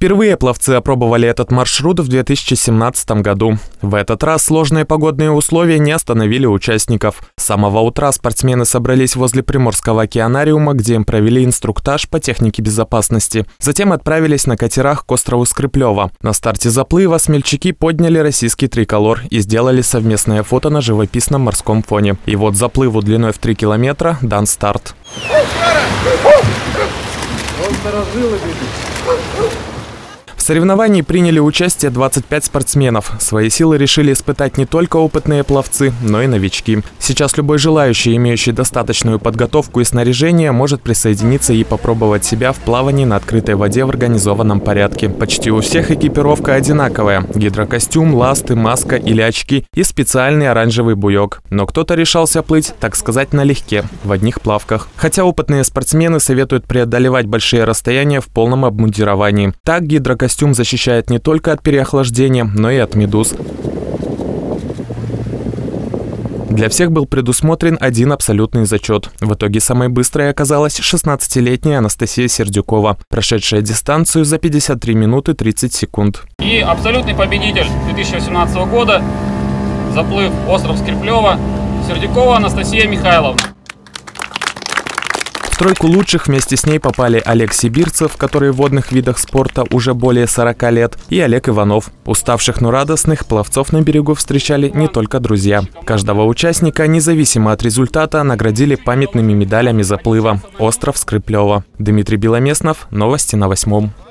Впервые пловцы опробовали этот маршрут в 2017 году. В этот раз сложные погодные условия не остановили участников. С самого утра спортсмены собрались возле Приморского океанариума, где им провели инструктаж по технике безопасности. Затем отправились на катерах к острову Скрыплёво. На старте заплыва смельчаки подняли российский триколор и сделали совместное фото на живописном морском фоне. И вот заплыву длиной в 3 километра дан старт. В соревновании приняли участие 25 спортсменов. Свои силы решили испытать не только опытные пловцы, но и новички. Сейчас любой желающий, имеющий достаточную подготовку и снаряжение, может присоединиться и попробовать себя в плавании на открытой воде в организованном порядке. Почти у всех экипировка одинаковая – гидрокостюм, ласты, маска или очки и специальный оранжевый буек. Но кто-то решался плыть, так сказать, налегке, в одних плавках. Хотя опытные спортсмены советуют преодолевать большие расстояния в полном обмундировании. Так гидрокостюм защищает не только от переохлаждения, но и от медуз. Для всех был предусмотрен один абсолютный зачет. В итоге самой быстрой оказалась 16-летняя Анастасия Сердюкова, прошедшая дистанцию за 53 минуты 30 секунд. И абсолютный победитель 2018 года, заплыв остров Скрыплёво, Сердюкова Анастасия Михайловна. В тройку лучших вместе с ней попали Олег Сибирцев, который в водных видах спорта уже более 40 лет, и Олег Иванов. Уставших, но радостных пловцов на берегу встречали не только друзья. Каждого участника, независимо от результата, наградили памятными медалями заплыва. Остров Скрыплёво. Дмитрий Беломеснов. Новости на 8.